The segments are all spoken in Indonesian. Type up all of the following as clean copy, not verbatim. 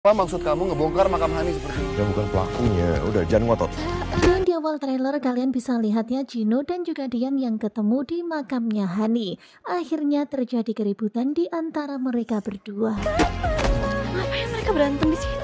Apa maksud kamu ngebongkar makam Hani seperti ini? Ya bukan pelakunya, udah jangan ngotot. Dan di awal trailer kalian bisa lihat ya Gino dan juga Dian yang ketemu di makamnya Hani. Akhirnya terjadi keributan di antara mereka berdua. Ngapain mereka berantem di situ?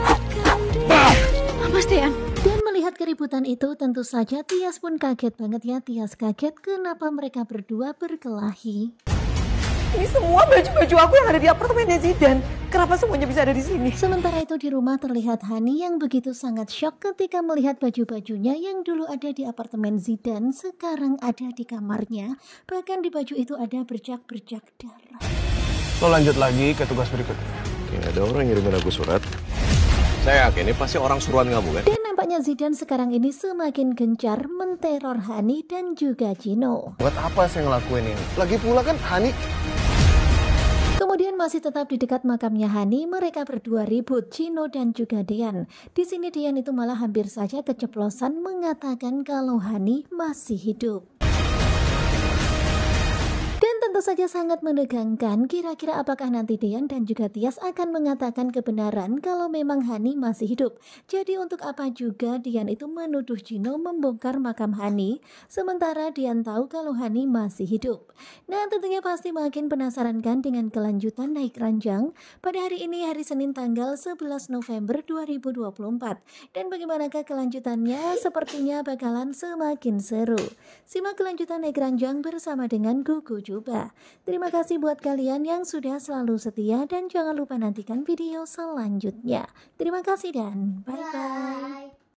Mas Dian. Dan melihat keributan itu tentu saja Tias pun kaget banget ya. Tias kaget kenapa mereka berdua berkelahi. Ini semua baju-baju aku yang ada di apartemennya Zidan. Kenapa semuanya bisa ada di sini? Sementara itu di rumah terlihat Hani yang begitu sangat shock ketika melihat baju-bajunya yang dulu ada di apartemen Zidan sekarang ada di kamarnya. Bahkan di baju itu ada bercak-bercak darah. Lo lanjut lagi ke tugas berikutnya. Ya, ada orang ngirimin aku surat. Saya yakin ini pasti orang suruhan kamu kan? Dan nampaknya Zidan sekarang ini semakin gencar menteror Hani dan juga Gino. Buat apa saya ngelakuin ini? Lagi pula kan Hani... Kemudian masih tetap di dekat makamnya Hani, mereka berdua ribut, Gino dan juga Dian. Di sini Dian itu malah hampir saja keceplosan mengatakan kalau Hani masih hidup. Dan tentu saja sangat menegangkan, kira-kira apakah nanti Dian dan juga Tias akan mengatakan kebenaran kalau memang Hani masih hidup. Jadi untuk apa juga Dian itu menuduh Gino membongkar makam Hani, sementara Dian tahu kalau Hani masih hidup. Nah tentunya pasti makin penasaran kan dengan kelanjutan naik ranjang pada hari ini, hari Senin tanggal 11 November 2024. Dan bagaimanakah kelanjutannya? Sepertinya bakalan semakin seru. Simak kelanjutan naik ranjang bersama dengan Gugu Juba. Terima kasih buat kalian yang sudah selalu setia dan jangan lupa nantikan video selanjutnya. Terima kasih dan bye-bye.